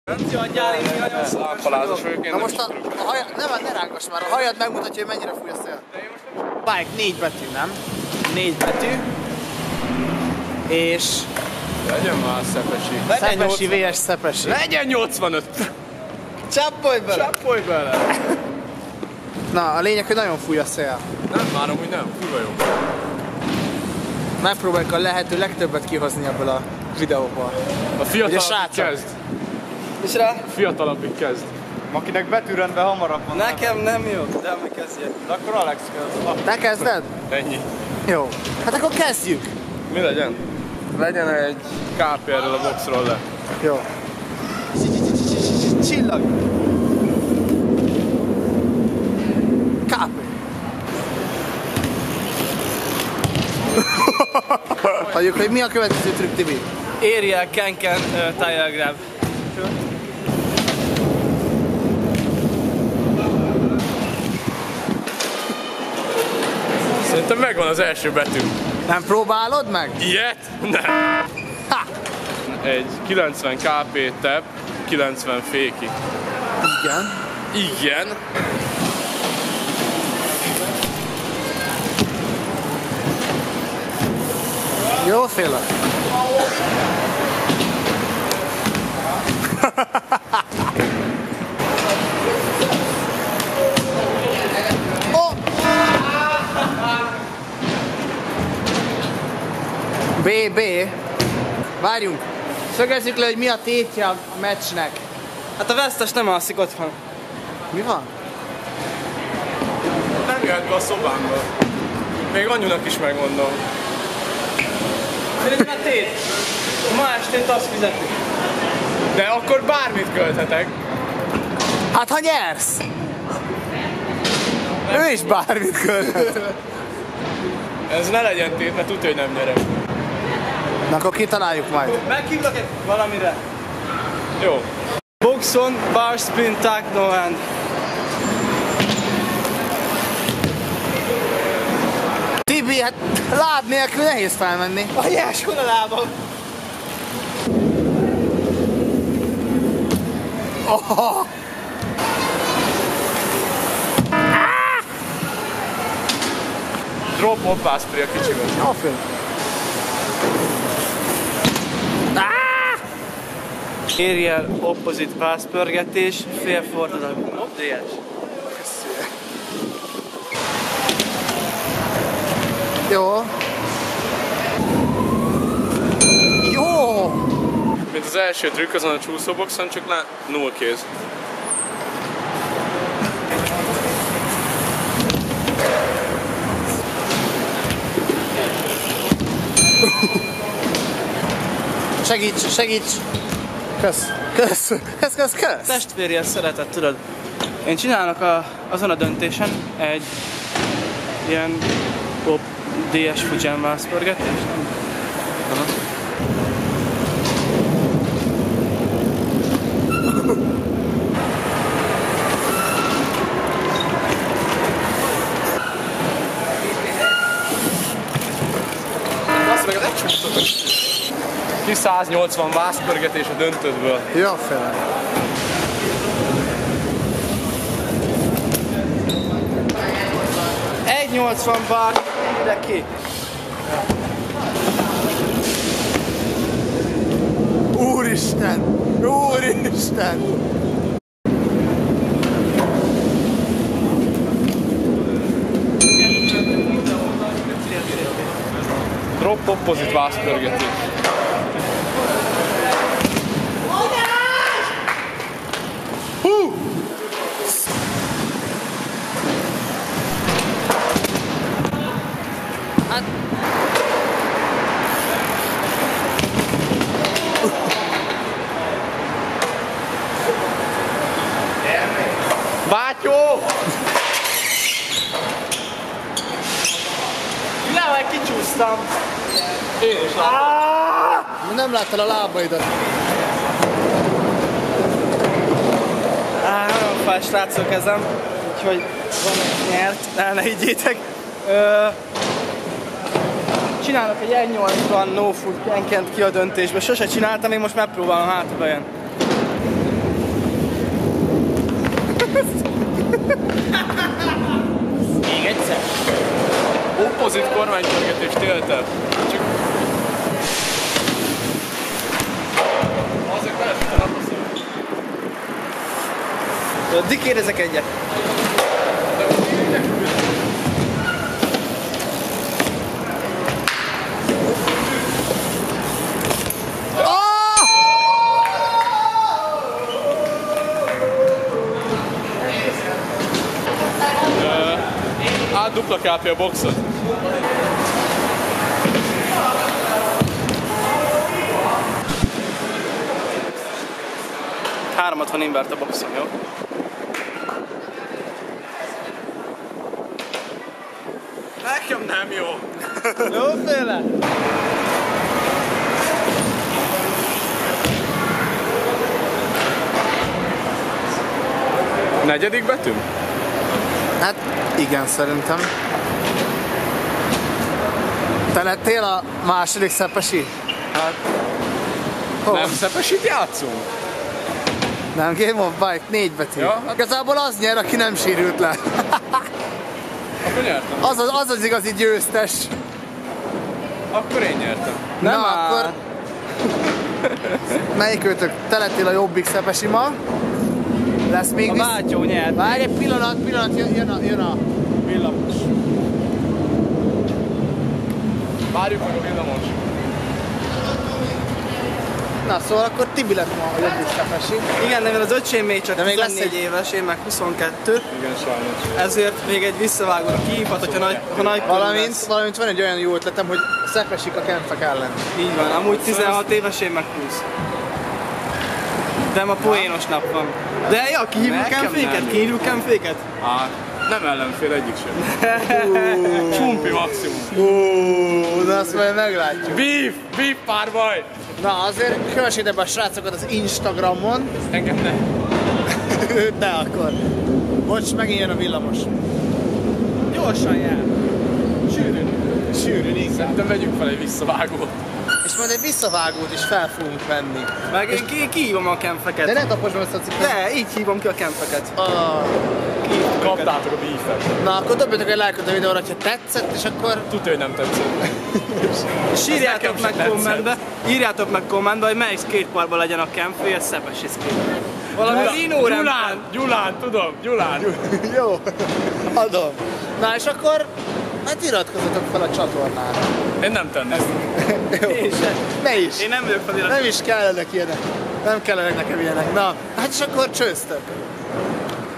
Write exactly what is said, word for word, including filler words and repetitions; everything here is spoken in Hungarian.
Lámpalázas vagyok én. Na most a, a hajad, nem, ne rángass már, a hajad megmutatja, hogy mennyire fúj a szél. Bike négy betű, nem? Négy betű. És... Legyen már Szepesi. Szepesi vs Szepesi. Legyen nyolcvanöt! Csappolj bele! Csappolj bele! Na, a lényeg, hogy nagyon fúj a szél. Nem, már amúgy nem, kurva jó. Megpróbáljuk a lehető legtöbbet kihozni ebből a videóból. A fiatalabbik kezd. És rá? Fiatalabbik kezd. Akinek betűrendben hamarabb van. Nekem nem jó, de ami kezdje. De akkor Alex kezd. Te kezded? Ennyi. Jó. Hát akkor kezdjük. Mi legyen? Legyen egy ká pé erről a boxról le. Jó. Csillag. ká pé. Hagyjuk, hogy mi a következő trükk, Tibi? Ariel Kenken uh, tire grab. Szerintem megvan az első betű. Nem próbálod meg? Ilyet? Nem. Ha! Egy kilencven ká pé tep, kilencven féki. Igen. Igen. Jó félek. Oh! bé bé. Várjunk. Szögezzük le, hogy mi a tétje a meccsnek. Hát a vesztes nem alszik otthon. Mi van? Nem jöhet be a szobámba. Még anyunak is megmondom. Szerintem a tét. Ma estét azt fizetünk. De akkor bármit költhetek. Hát ha nyersz! Ő is bármit kölhet. Ez ne legyen tét, mert tudja, hogy nem nyerek. Na akkor kitaláljuk majd. Meghívlak egy valamire. Jó. Boxon, bar spin, tag, no hand. Tibi, hát láb nélkül nehéz felmenni. Anyás, hol a lábam? Oh. Drop hoppászpri a kicsivel. Jó film. Ariel opposite pass pörgetés, fél fordulat. Hopp, dé es. Jó. Jó. Mint az első trükk azon a csúszóboxon, csak le null kéz. Segíts, segíts. Kösz. Kösz. Kösz, kösz, kösz. Testvérjel szeretett, tudod. Én csinálok a, azon a döntésen egy ilyen pop dé es Fujian vászpörgetést. Azt meg az egy csúszóbok. Ki száznyolcvan vászpörgetés a döntődből. Jó fél. egy nyolcvan bar, ide ki. Úristen! Úristen! Drop opposite vászpörgetés. Hú! Hát... Bátyó! Nem, kicsúsztam. Én is látom. Nem láttad a lábaidat. Á, nagyon fáj, srácok, kezem. Úgyhogy van egy nyert, el ne higgyétek. Ö, csinálok egy egy nyolcvan no foot kenkent ki a döntésbe. Sose csináltam, én most megpróbálom, hát bejön. Kompozit kormánypörgetés téltel. Csak... Azért lehet, hogy a napaszol. Addig kérdezek egyet. Át dupla ká pé a boxot. háromszázhatvan invert a boxon, jó? Nekem nem jó. Jóféle! Negyedik betű? Hát igen, szerintem. Te lettél a második szepesi? Hát... Oh. Nem szepesit játszunk? Nem, Game of Bike, négy betű. Ja, hát... Igazából az nyer, aki nem sérült le. Akkor nyertem. Az az, az, az igazi győztes. Akkor én nyertem. Nem, Nem Na, akkor... Melyikőtök? Te lettél a jobbik szepesi ma. Lesz még A visz... Mátyó nyert. Várj egy pillanat, pillanat, jön, jön a, jön a villamos. Várjuk meg a villamos. Na szóval akkor Tibi lett ma a jobbik szepesi. Igen, de mivel az öcsém még csak De még lesz tizennégy egy- éves, én meg huszonkettő, Igen, sajnos. ezért még egy visszavágóra kihívhat, hogyha nagy, ha nagy körül Valamint, lesz. valamint van egy olyan jó ötletem, hogy szepesik a kempek ellen. Így van, amúgy tizenhat éves, én meg húsz. De ma poénos nap van. De ja, kihívjuk Nekem kempféket? nem. Kihívjuk kempféket? Á, nem ellenfél egyik sem. Csumpi maximum. Uuuuh, de azt majd meglátjuk. Beef! Beef párbaj! Na azért kövessétek be a srácokat az Instagramon. Engem ne. De akkor. Bocs, megint jön a villamos. Gyorsan jár. Sűrűn. Sűrűn inkább. Szerintem vegyünk fel egy visszavágót. És majd egy visszavágót is fel fogunk venni. Meg én ki, kihívom a kempfeket. De ne taposd meg ezt a cikket. De, így hívom ki a kempfeket. Ah, Kaptátok a beefet. na akkor dobjatok egy lájkot a videóra, ha tetszett, és akkor... Tudja, hogy nem tetszett. És nekem írjátok sem meg tetszett. kommentbe, írjátok meg kommentbe, hogy melyik skateparkban legyen a kempfé, ez Szepesi skate. Valami Lino Gyulán, Rampen. Gyulán, tudom, Gyulán. Jó, adom. Na és akkor, hát iratkozzatok fel a csatornára. Én nem tenném. Jó. Én sem. Ne is. Én nem vagyok feliratkozva. Nem is kellenek ilyenek. Nem kellenek nekem ilyenek. Na, hát és akkor csőztök.